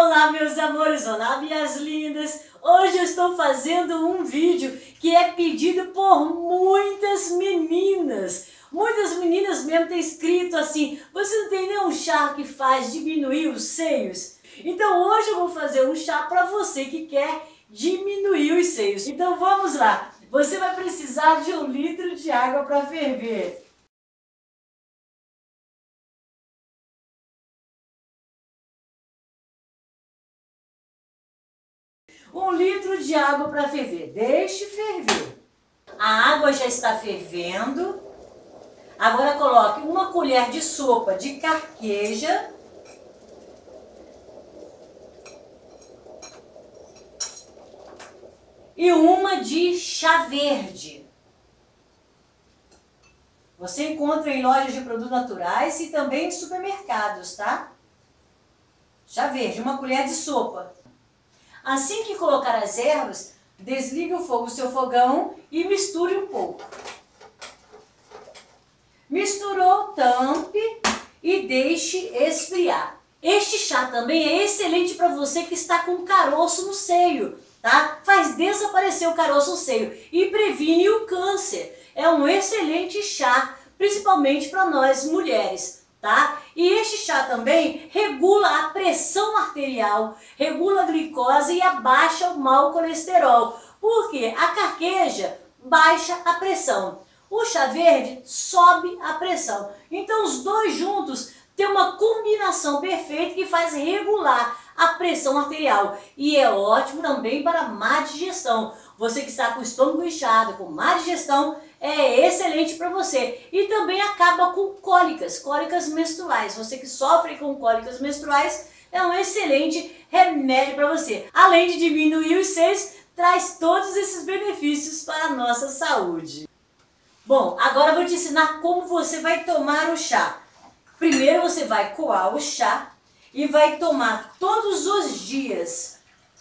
Olá, meus amores, olá, minhas lindas. Hoje eu estou fazendo um vídeo que é pedido por muitas meninas. Muitas meninas mesmo têm escrito assim: você não tem nenhum chá que faz diminuir os seios? Então hoje eu vou fazer um chá para você que quer diminuir os seios. Então vamos lá. Você vai precisar de 1 litro de água para ferver. 1 litro de água para ferver. Deixe ferver. A água já está fervendo. Agora coloque 1 colher de sopa de carqueja. E 1 de chá verde. Você encontra em lojas de produtos naturais e também em supermercados, tá? Chá verde, 1 colher de sopa. Assim que colocar as ervas, desligue o fogo do seu fogão e misture um pouco. Misturou, tampe e deixe esfriar. Este chá também é excelente para você que está com caroço no seio, tá? Faz desaparecer o caroço no seio e previne o câncer. É um excelente chá, principalmente para nós mulheres. Tá? E este chá também regula a pressão arterial, regula a glicose e abaixa o mau colesterol. Porque a carqueja baixa a pressão, o chá verde sobe a pressão. Então os dois juntos têm uma combinação perfeita que faz regular a pressão arterial. E é ótimo também para má digestão. Você que está com o estômago inchado, com má digestão, é excelente para você. E também acaba com cólicas menstruais. Você que sofre com cólicas menstruais, é um excelente remédio para você. Além de diminuir os seios, traz todos esses benefícios para a nossa saúde. Bom, agora eu vou te ensinar como você vai tomar o chá. Primeiro você vai coar o chá e vai tomar todos os dias,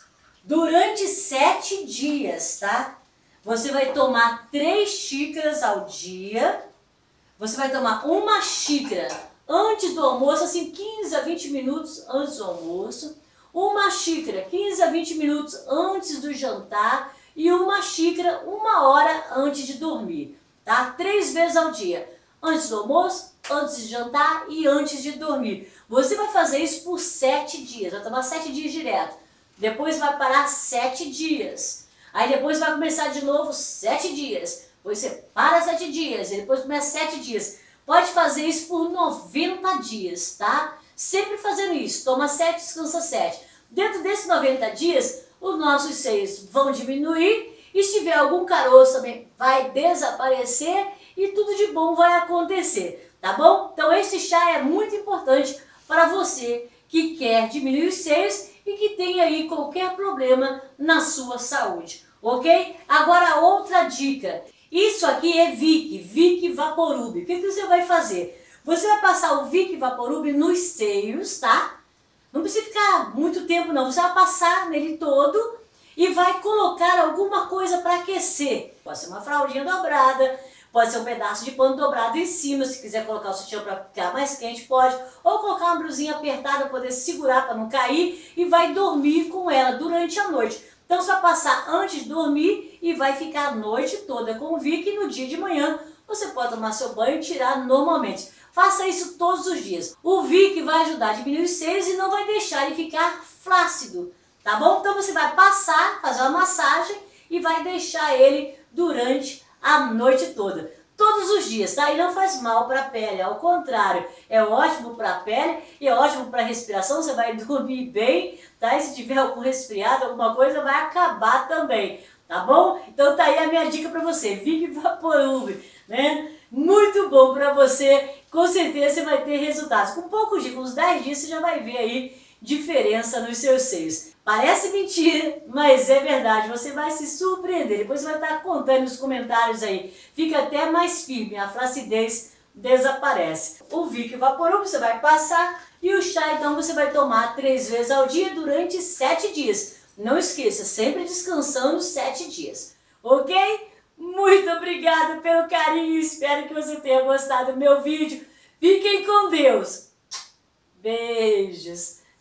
durante 7 dias, tá? Você vai tomar 3 xícaras ao dia. Você vai tomar 1 xícara antes do almoço, assim 15 a 20 minutos antes do almoço. 1 xícara 15 a 20 minutos antes do jantar. E 1 xícara 1 hora antes de dormir, tá? 3 vezes ao dia. Antes do almoço, antes de jantar e antes de dormir. Você vai fazer isso por 7 dias. Vai tomar 7 dias direto. Depois vai parar 7 dias. Aí depois vai começar de novo 7 dias. Depois você para 7 dias. E depois começa 7 dias. Pode fazer isso por 90 dias, tá? Sempre fazendo isso. Toma 7, descansa 7. Dentro desses 90 dias, os nossos seios vão diminuir. E se tiver algum caroço também vai desaparecer. E tudo de bom vai acontecer, tá bom? Então esse chá é muito importante para você que quer diminuir os seios e que tem aí qualquer problema na sua saúde, ok? Agora outra dica, isso aqui é Vick Vaporub. O que você vai fazer? Você vai passar o Vick Vaporub nos seios, tá? Não precisa ficar muito tempo não, você vai passar nele todo e vai colocar alguma coisa para aquecer. Pode ser uma fraldinha dobrada, pode ser um pedaço de pano dobrado em cima, se quiser colocar o sutiã para ficar mais quente, pode. Ou colocar uma blusinha apertada para poder segurar para não cair e vai dormir com ela durante a noite. Então você vai passar antes de dormir e vai ficar a noite toda com o Vick e no dia de manhã você pode tomar seu banho e tirar normalmente. Faça isso todos os dias. O Vick vai ajudar a diminuir os seios e não vai deixar ele ficar flácido, tá bom? Então você vai passar, fazer uma massagem e vai deixar ele durante a noite toda, todos os dias, tá? E não faz mal para a pele, ao contrário, é ótimo para a pele e é ótimo para a respiração, você vai dormir bem, tá? E se tiver algum resfriado, alguma coisa, vai acabar também, tá bom? Então tá aí a minha dica para você, Vick Vaporub, né? Muito bom para você, com certeza você vai ter resultados. Com poucos dias, com uns 10 dias, você já vai ver aí diferença nos seus seios. Parece mentira, mas é verdade, você vai se surpreender, depois você vai estar contando nos comentários aí, fica até mais firme, a flacidez desaparece. O Vick Vaporub você vai passar e o chá então você vai tomar 3 vezes ao dia durante 7 dias. Não esqueça, sempre descansando 7 dias, ok? Muito obrigada pelo carinho, espero que você tenha gostado do meu vídeo. Fiquem com Deus. Beijos.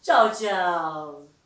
Tchau, tchau.